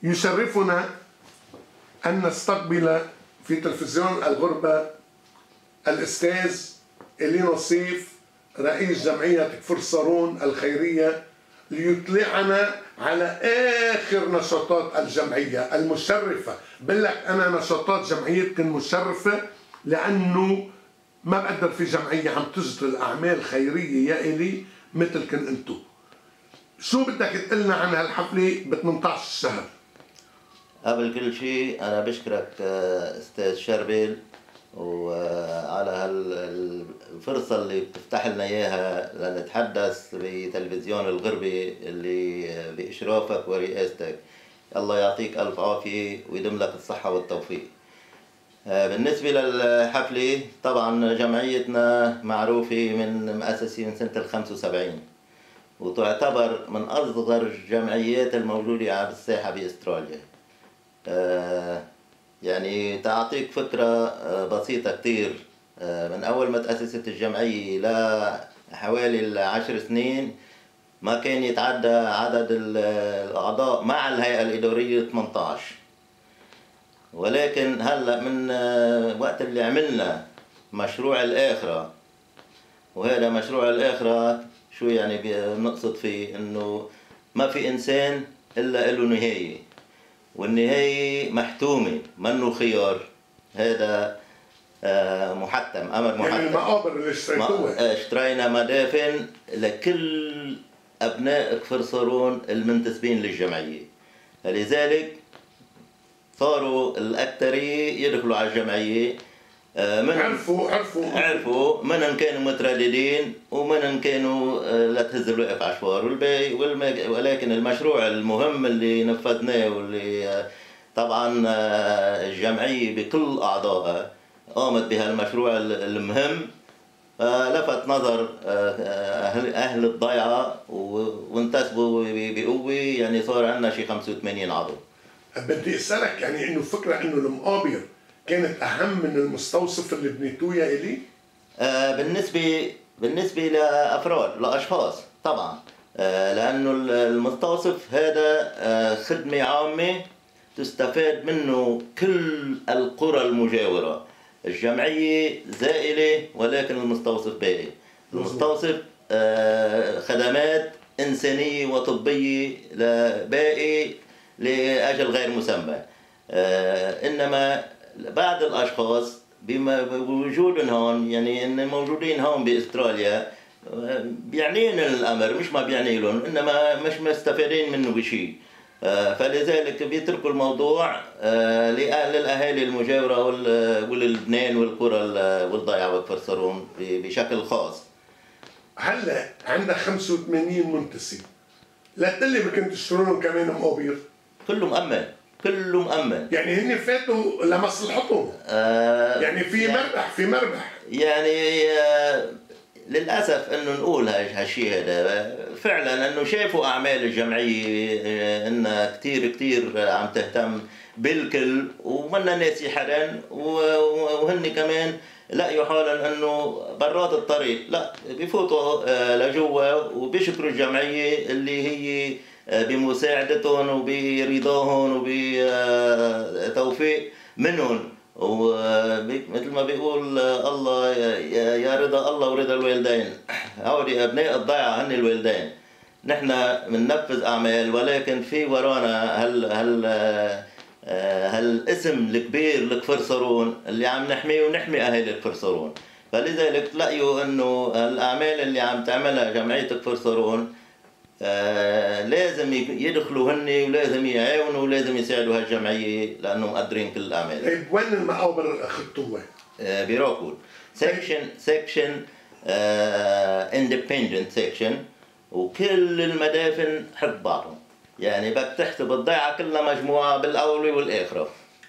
يشرفنا أن نستقبل في تلفزيون الغربة الأستاذ إلي نصيف رئيس جمعية كفر صارون الخيرية ليطلعنا على آخر نشاطات الجمعية المشرفة. بقول لك أنا نشاطات جمعيتكم مشرفة لأنه ما بقدر في جمعية عم تشتغل أعمال خيرية يا إلي مثلكم أنتو. شو بدك تقلنا عن هالحفلة ب 18 الشهر؟ قبل كل شيء أنا بشكرك أستاذ شربل وعلى هالفرصة اللي بتفتح لنا إياها لنتحدث بتلفزيون الغربي اللي بإشرافك ورئاستك. الله يعطيك ألف عافية ويدم لك الصحة والتوفيق. بالنسبة للحفلة طبعا جمعيتنا معروفة مؤسسة من سنة 75 وتعتبر من أصغر الجمعيات الموجودة على الساحة بأستراليا. يعني تعطيك فكرة بسيطة كتير، من أول ما تأسست الجمعية لحوالي 10 سنين ما كان يتعدى عدد الأعضاء مع الهيئة الإدارية 18، ولكن هلأ من وقت اللي عملنا مشروع الآخرة، وهذا مشروع الآخرة شو يعني بنقصد فيه؟ إنه ما في إنسان إلا له نهاية، والنهاية محتومة منه خيار. هذا محتم، أمر محتم. يعني المقابر اللي اشتريتوها اشترينا مدافن لكل أبناء كفر صارون المنتسبين للجمعية، لذلك صاروا الأكثرية يدخلوا على الجمعية. عرفوا من كانوا مترددين ومن كانوا لا تهز الوقف عشوار والباقي ولكن المشروع المهم اللي نفذناه واللي طبعا الجمعية بكل أعضائها قامت بهالمشروع المهم، لفت نظر أهل الضيعة وانتسبوا بقوة. يعني صار عندنا شي 85 عضو. بدي أسألك يعني إنه فكرة إنه المقابر كانت أهم من المستوصف اللي بنيتوه يا إلي؟ بالنسبة لأفراد لأشخاص طبعا، لأنه المستوصف هذا خدمة عامة تستفاد منه كل القرى المجاورة. الجمعية زائلة ولكن المستوصف باقي. المستوصف خدمات إنسانية وطبية باقي لأجل غير مسمى. إنما بعض الأشخاص بوجودهم هون، يعني إن موجودين هون بأستراليا، بيعنين الأمر مش ما بيعني لهم، إنما مش مستفيدين منه بشيء، فلذلك بيتركوا الموضوع للأهالي المجاورة واللبنان والقرى والضيعة وكفر صارون بشكل خاص. هلا عندك 85 منتسب، لا تقلي بدكم تشترونهم كمان مقابر؟ كله مأمن، كله مأمن. يعني هن فاتوا لمصلحتهم. يعني في مربح يعني للأسف إنه نقول هالشيء هذا فعلا، إنه شافوا أعمال الجمعية إنها كتير عم تهتم بالكل ومنا ناسي حدا، وهن كمان لقيوا حالهم إنه برات الطريق لا بفوتوا لجوا وبيشكروا الجمعية اللي هي بمساعدتهم وبرضاهم وبتوفيق منهم. ومثل ما بيقول الله يا رضا الله ورضا الوالدين، هؤلاء أبناء الضيعة هن الوالدين. نحن بننفذ أعمال ولكن في ورانا هالاسم الكبير لكفر صارون اللي عم نحميه ونحمي أهالي كفر صارون. فلذلك لقيوا إنه الأعمال اللي عم تعملها جمعية كفر صارون لازم يدخلوا هن ولازم يعاونوا ولازم يساعدوا هالجمعية لأنهم مقدرين كل الأعمال. طيب وين المقابر أخذتوها؟ بروكوود سكشن اندبندنت سكشن، وكل المدافن حد بعضهم. يعني بدك تحسب الضيعة كلها مجموعة بالأولى والآخرة.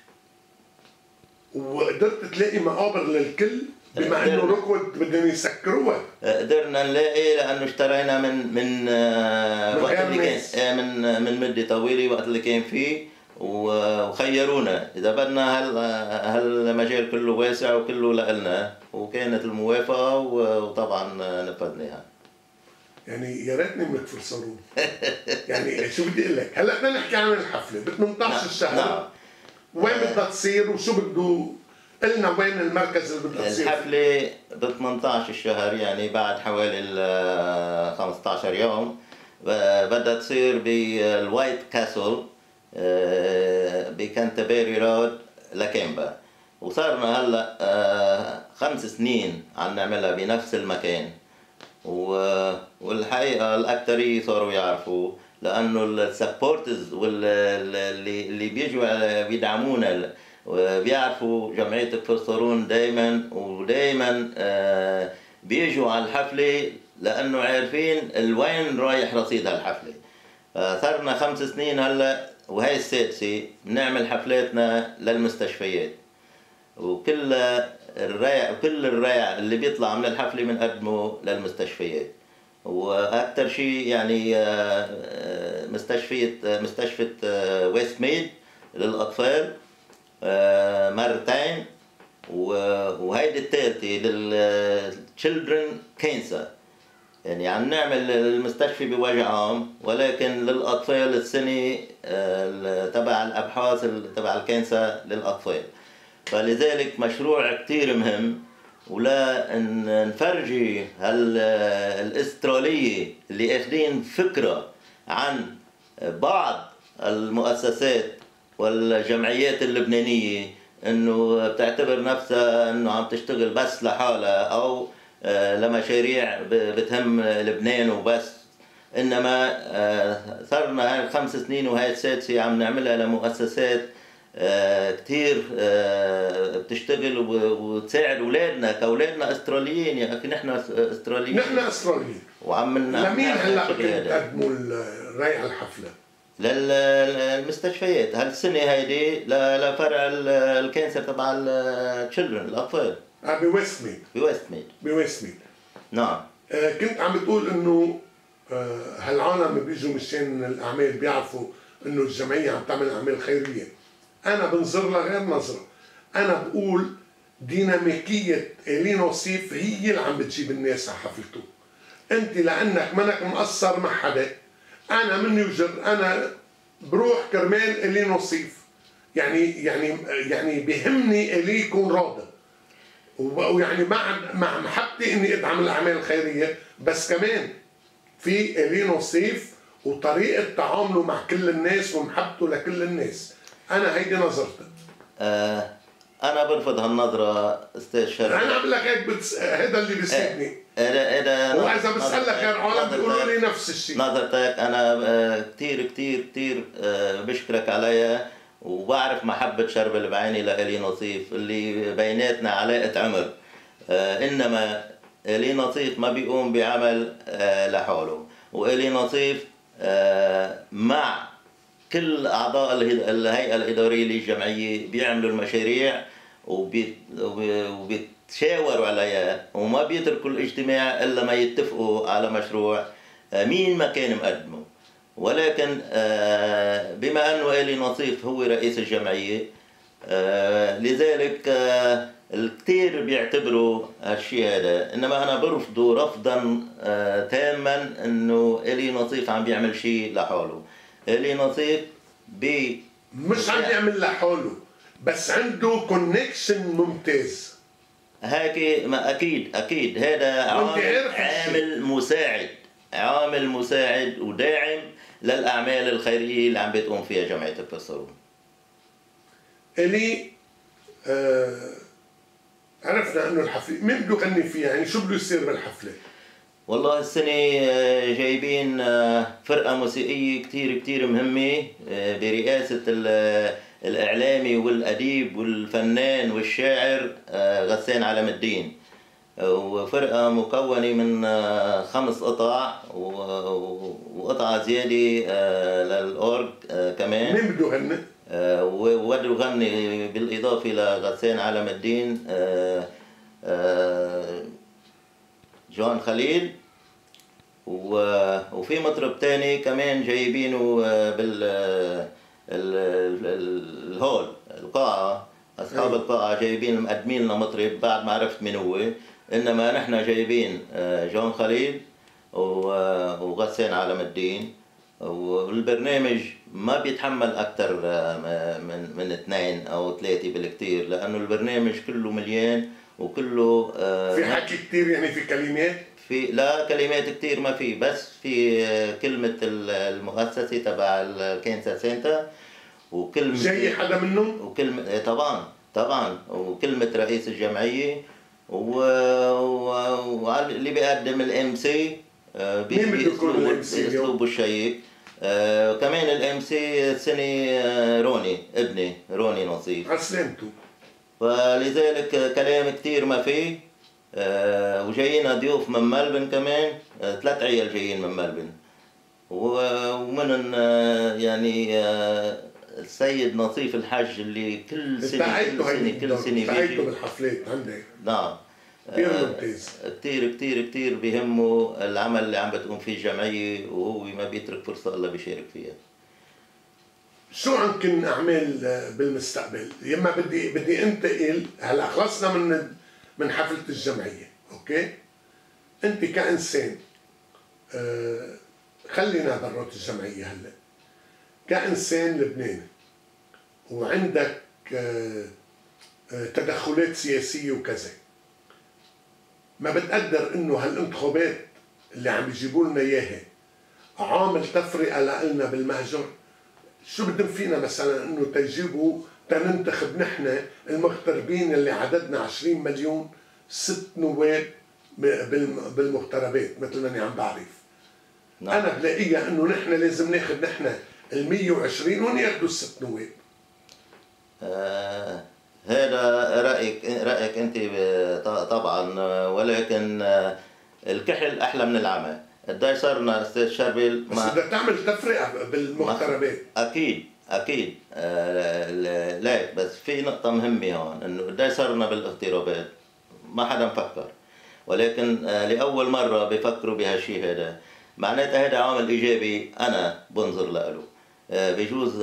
وقدرت تلاقي مقابر للكل؟ بما انه روكوود بدهم يسكروها. قدرنا نلاقي لانه اشترينا من وقت اللي كان من مده طويله وقت اللي كان فيه، وخيرونا اذا بدنا هالمجال كله واسع وكله لنا، وكانت الموافقه وطبعا نفذناها. يعني يا ريتني من كفر صارون. يعني شو بدي اقول لك، هلا بدنا نحكي عن الحفله ب 18 الشهر. وين بدها تصير وشو بده قلنا وين المركز اللي بدها تصير؟ الحفله ب 18 الشهر، يعني بعد حوالي 15 يوم بدها تصير بالوايت كاسل بكانتربري رود لاكيمبا. وصارنا هلا 5 سنين عم نعملها بنفس المكان، والحقيقه الاكثريه صاروا يعرفوا، لانه السبورترز واللي بيجوا بيدعمونا بيعرفوا جمعيه كفر صارون دائما ودائما بيجوا على الحفله، لانه عارفين وين رايح رصيد هالحفله. صارنا 5 سنين هلا، وهي السادسه بنعمل حفلاتنا للمستشفيات، وكل الريع اللي بيطلع من الحفله بنقدمه للمستشفيات. واكثر شيء يعني مستشفى ويست ميد للاطفال مرتين، وهيدي الثالثه للتشيلدرن كانسر. يعني عم نعمل المستشفى بوجه عام، ولكن للاطفال السنه تبع الابحاث تبع الكانسر للاطفال. فلذلك مشروع كتير مهم، ولا نفرجي الاسترالية اللي اخذين فكرة عن بعض المؤسسات والجمعيات اللبنانية انه بتعتبر نفسها انه عم تشتغل بس لحالها او لمشاريع بتهم لبنان وبس، انما صرنا هاي 5 سنين وهي السادسة عم نعملها لمؤسسات كتير بتشتغل وتساعد اولادنا كاولادنا استراليين. يا اخي نحن استراليين، نحن استراليين. وعم لمين هلا بتقدموا الريع الحفله؟ للمستشفيات. هالسنه هيدي لفرع الكانسر تبع التشيلدرن الاطفال بويست ميد. بويست ميد نعم. كنت عم بتقول انه هالعالم بيجوا مشان الاعمال بيعرفوا انه الجمعيه عم تعمل اعمال خيريه. انا بنظر لها غير نظره، انا بقول ديناميكيه إلين وصيف هي اللي عم بتجيب الناس على حفلته. انت لانك منك مقصر مع حدا، انا مني وجر انا بروح كرمال إلين وصيف. يعني بيهمني إلي يكون راضي، ويعني مع محبتي اني ادعم الاعمال الخيريه، بس كمان في إلين وصيف وطريقه تعامله مع كل الناس ومحبته لكل الناس. انا هيدي نظرتي. انا برفض هالنظره استاذ شرف. انا عم لك هيك هذا اللي بيسعدني. واذا بسالك غير عالم بيقولوا لي نفس الشيء. نظرتك انا كثير كثير كثير بشكرك عليها، وبعرف محبه شرب البعيني لإلين وصيف اللي بيناتنا علاقه عمر. انما إلين وصيف ما بيقوم بعمل لحاله، وإلين وصيف مع كل أعضاء الهيئة الإدارية للجمعية بيعملوا المشاريع وبيتشاوروا عليها، وما بيتركوا الاجتماع إلا ما يتفقوا على مشروع مين ما كان مقدمه. ولكن بما أنه إلين وصيف هو رئيس الجمعية، لذلك الكثير بيعتبروا هالشيء هذا، انما انا برفضه رفضا تاما انه إلين وصيف عم بيعمل شيء لحاله. إلين وصيف مش عم بيعمل لحاله، بس عنده كونكشن ممتاز. هيك ما اكيد هذا عامل مساعد وداعم للاعمال الخيريه اللي عم بتقوم فيها جمعيه كفر صارون. إلي عرفنا انه الحفله مين بده يغني فيها، يعني شو بده يصير بالحفله؟ والله السنه جايبين فرقه موسيقيه كثير كثير مهمه برئاسه الاعلامي والاديب والفنان والشاعر غسان علم الدين، وفرقه مكونه من 5 قطع وقطعه زياده للاورج كمان. مين بده يغني؟ وبده يغني بالاضافه لغسان علم الدين جون خليل، وفي مطرب تاني كمان جايبينه الهول القاعه. اصحاب القاعه جايبين مقدمين لنا مطرب بعد ما عرفت مين هو، انما نحن جايبين جون خليل وغسان علم الدين. والبرنامج ما بيتحمل أكثر من 2 أو 3 بالكثير، لأنه البرنامج كله مليان وكله في حكي كثير، يعني في كلمات، لا كلمات كثير ما في، بس في كلمة المؤسسة تبع الكنيسة سانتا، وكلمة جاي حدا منهم، وكلمة طبعا وكلمة رئيس الجمعية، واللي بيقدم الام سي باسلوبه الشيق. كمان الام سي السنة روني ابني روني نصيف عسلامته. فلذلك كلام كثير ما فيه. وجايين ضيوف من ملبن كمان، 3 عيال جايين من ملبن، ومن يعني السيد نصيف الحج اللي كل سنة بيجي بالحفلات عندك. نعم كثير ممتاز. كثير بيهمه العمل اللي عم بتقوم فيه الجمعية، وهو ما بيترك فرصة إلا بيشارك فيها. شو عندكم أعمال بالمستقبل؟ يما بدي انتقل، هلا خلصنا من حفلة الجمعية، اوكي؟ انت كإنسان، خلينا برات الجمعية هلا، كإنسان لبناني وعندك تدخلات سياسية وكذا، ما بتقدر انه هالانتخابات اللي عم يجيبوا لنا اياها عامل تفرقة لنا بالمهجر؟ شو بدهم فينا مثلا انه تجيبوا تننتخب نحن المغتربين اللي عددنا 20 مليون 6 نواب بالمغتربات مثل ما انا عم بعرف. نعم. انا بلاقيها انه نحن لازم ناخذ نحن ال 120 وهم ياخذوا ال6 نواب. هذا رأيك أنت طبعا، ولكن الكحل أحلى من العمى. قديش صرنا أستاذ شربل بس بدك تعمل تفرقة بالمغتربات. أكيد لا، بس في نقطة مهمة هون، إنه قديش صرنا بالاغترابات ما حدا مفكر، ولكن لأول مرة بفكروا بهالشيء هذا، معناتها هذا عامل إيجابي أنا بنظر له. بيجوز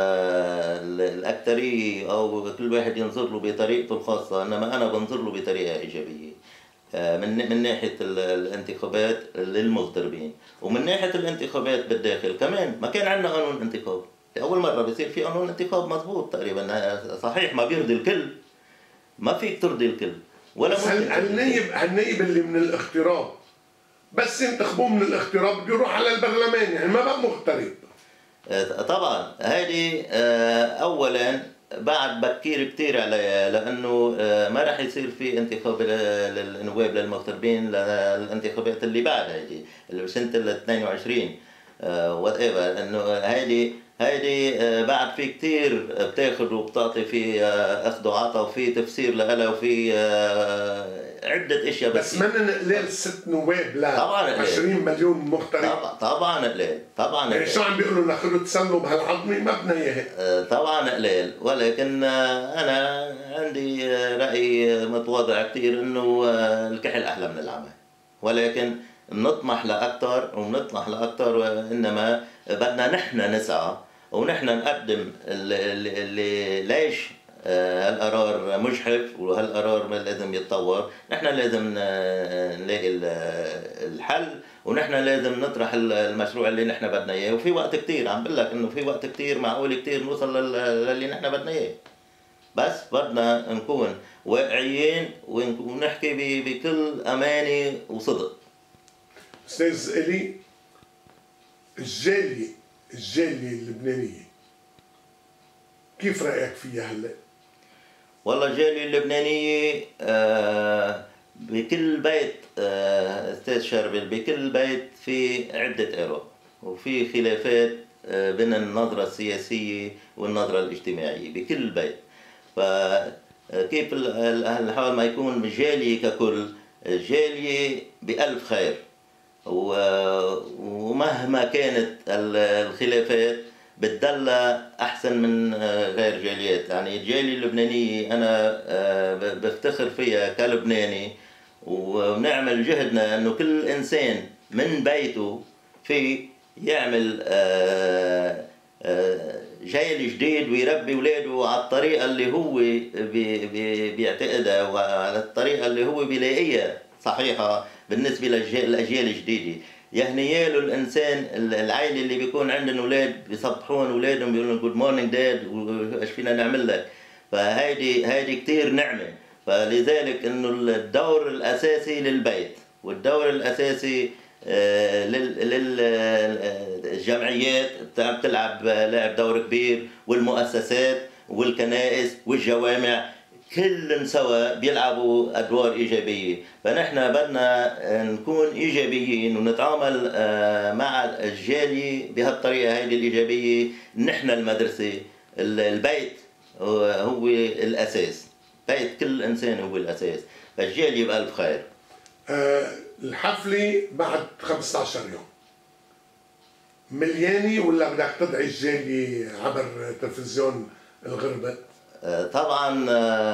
الأكثرية أو كل واحد ينظر له بطريقته الخاصة، إنما أنا بنظر له بطريقة إيجابية من ناحية الانتخابات للمغتربين، ومن ناحية الانتخابات بالداخل كمان. ما كان عندنا قانون انتخاب، لأول مرة بيصير في قانون انتخاب مضبوط تقريبا، صحيح ما بيرضي الكل، ما فيك ترضي الكل ولا هالنايب اللي من الاغتراب بس ينتخبوه من الاغتراب بده يروح على البرلمان، يعني ما بقى مغترب. طبعا هذه اولا بعد بكير كثير عليها، لانه ما راح يصير في انتخاب للنواب للمغتربين للانتخابات اللي بعد هذه اللي بسنه ال 22 وات ايفر، انه هيدي بعد في كثير بتاخذ وبتعطي في اخذ وعطا وفي تفسير لها وفي عدة اشياء. بس من قليل 6 نواب لا طبعا 20 مليون مغترب. طبعا قليل. يعني شو عم بيقولوا ناخذوا تسلوا بهالعظمه؟ ما بدنا اياها. طبعا قليل، ولكن انا عندي راي متواضع كثير انه الكحل احلى من العمى، ولكن بنطمح لاكثر وانما بدنا نحن نسعى ونحن نقدم اللي ليش هالقرار مجحف وهالقرار ما لازم يتطور. نحن لازم نلاقي الحل، ونحن لازم نطرح المشروع اللي نحن بدنا اياه، وفي وقت كثير. عم بقول لك انه في وقت كثير، معقول كثير نوصل للي نحن بدنا اياه، بس بدنا نكون واقعيين ونحكي بكل امانه وصدق. استاذ إلي، الجالية اللبنانية كيف رأيك فيها هلا؟ والله الجالية اللبنانية بكل بيت استاذ شربل، بكل بيت في عدة آراء وفي خلافات بين النظرة السياسية والنظرة الاجتماعية بكل بيت. فكيف الحال ما يكون جالية ككل جالية بألف خير، ومهما كانت الخلافات بتدلى أحسن من غير جاليات. يعني الجالية اللبنانية أنا بفتخر فيها كلبناني، ونعمل جهدنا أنه كل إنسان من بيته في يعمل جيل جديد ويربي اولاده على الطريقة اللي هو بيعتقدها وعلى الطريقة اللي هو بيلاقيها صحيحة بالنسبة للأجيال الجديدة. يهنياله الانسان العائله اللي بيكون عندهم اولاد بيصبحون اولادهم بيقولوا جود مورنينج داد وايش فينا نعمل لك. فهيدي كثير نعمه. فلذلك انه الدور الاساسي للبيت والدور الاساسي للجمعيات بتلعب دور كبير، والمؤسسات والكنائس والجوامع كلهم سوا بيلعبوا ادوار ايجابيه. فنحن بدنا نكون ايجابيين ونتعامل مع الجاليه بهالطريقه هيدي الايجابيه. نحن المدرسه، البيت هو الاساس، بيت كل انسان هو الاساس، فالجاليه بألف خير. الحفله بعد 15 يوم مليانه ولا بدك تدعي الجاليه عبر تلفزيون الغربه؟ طبعا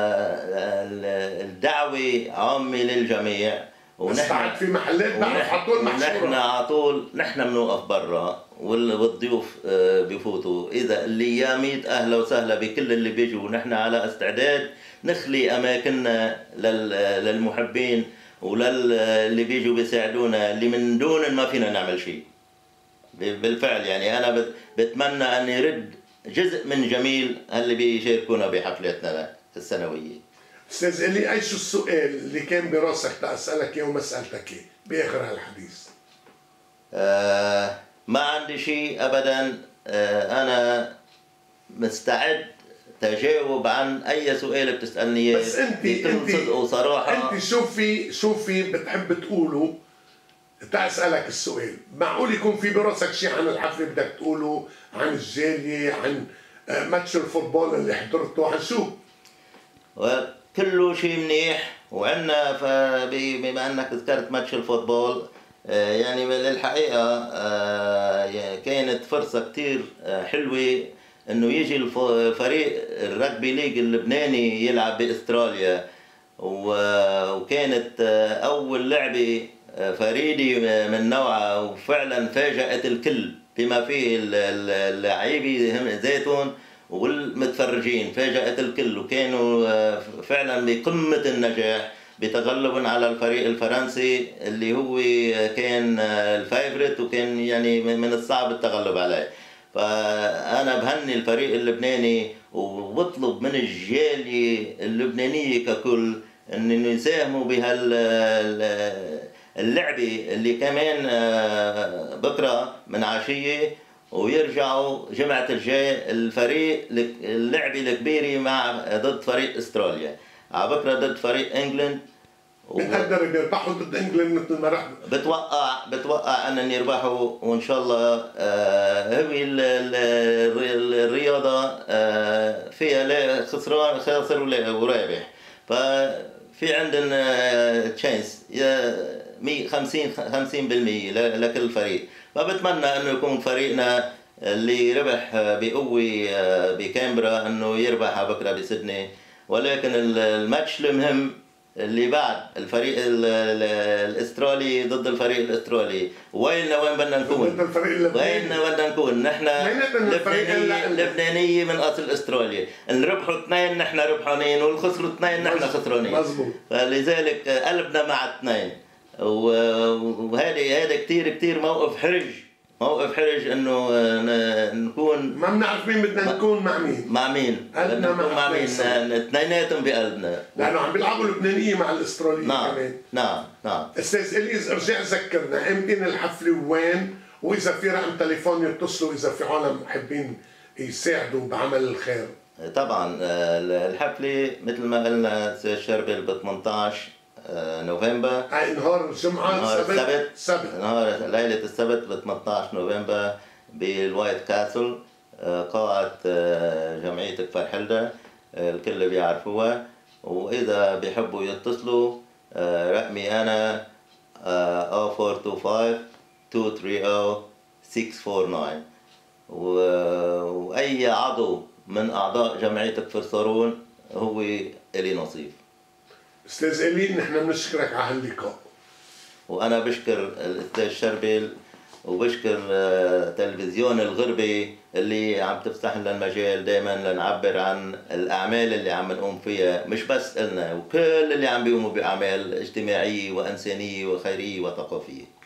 الدعوة عامة للجميع، ونحن في محلات بعرف على طول محشورة، ونحن على طول نحن بنوقف برا والضيوف بفوتوا. إذا اللي يا 100 أهلا وسهلا بكل اللي بيجوا، ونحن على استعداد نخلي أماكننا للمحبين وللي بيجوا بيساعدونا، اللي من دون ما فينا نعمل شيء. بالفعل يعني أنا بتمنى أن يرد جزء من جميل اللي بيشاركونا بحفلاتنا السنوية. أستاذ إلي، أي شو السؤال اللي كان براسك تأسألك إياه وما سألتك إياه بآخر هالحديث؟ ما عندي شيء أبدا. أنا مستعد تجاوب عن أي سؤال بتسألني إياه، بس أنت بكل صدق وصراحة. أنت شو في بتحب تقوله تأسألك السؤال؟ معقول يكون في براسك شيء عن الحفلة بدك تقوله، عن الجالية، عن ماتش الفوتبول اللي حضرته، عن شو؟ كله شيء منيح. وعندنا بما انك ذكرت ماتش الفوتبول، يعني للحقيقه كانت فرصه كثير حلوه انه يجي الفريق الرجبي ليج اللبناني يلعب باستراليا، وكانت اول لعبه فريدي من نوعها، وفعلا فاجأت الكل بما فيه اللاعبين ذاتهم والمتفرجين. فاجأت الكل، وكانوا فعلا بقمة النجاح بتغلب على الفريق الفرنسي اللي هو كان الفايفرت، وكان يعني من الصعب التغلب عليه. فأنا بهني الفريق اللبناني وبطلب من الجالية اللبنانية ككل أن يساهموا اللعبة اللي كمان بكرة من عشية، ويرجعوا جمعة الجاي اللعبة الكبيرة ضد فريق استراليا. على بكرة ضد فريق انجلند. بتقدر بيربحوا ضد انجلند مثل ما رحنا؟ بتوقع انهم يربحوا، وان شاء الله. هي الرياضة فيها خسران، خاسر ورابح. ففي عندنا تشانس 50% لكل فريق. فبتمنى انه يكون فريقنا اللي ربح بقوة بكامبرا انه يربح بكره بسيدني. ولكن الماتش المهم اللي بعد الفريق الاسترالي ضد الفريق الاسترالي، وين بدنا نكون؟ ضد الفريق اللبناني. وين بدنا نكون؟ نحن لبنانية من اصل استراليا، ان ربحوا 2 نحن ربحانين، والخسروا 2 نحن خسرانين. مظبوط. فلذلك قلبنا مع 2. وهذا كثير موقف حرج انه نكون ما بنعرف مين بدنا نكون مع مين. قلبنا مع مين. اثنيناتهم بقلبنا، لانه عم بيلعبوا اللبنانيه مع الاستراليه كمان. نعم. استاذ اليز، ارجع ذكرنا امتى الحفله ووين، واذا في رقم تليفون يتصلوا اذا في عالم حابين يساعدوا بعمل الخير. طبعا الحفله مثل ما قلنا سي الشربل ب 18 نوفمبر، نهار الجمعة، السبت، نهار ليلة السبت ب 18 نوفمبر بالوايت كاسل، قاعة جمعية كفر حلدة، الكل بيعرفوها. وإذا بيحبوا يتصلوا رقمي أنا 0425 230 649. وأي عضو من أعضاء جمعية كفر صارون هو إلي نصيب. استاذ إلي، نحن بنشكرك على هاللقاء. وانا بشكر الاستاذ شربل، وبشكر تلفزيون الغربي اللي عم تفتح لنا المجال دائما لنعبر عن الاعمال اللي عم نقوم فيها، مش بس إلنا، وكل اللي عم بيقوموا باعمال اجتماعيه وانسانيه وخيريه وثقافيه.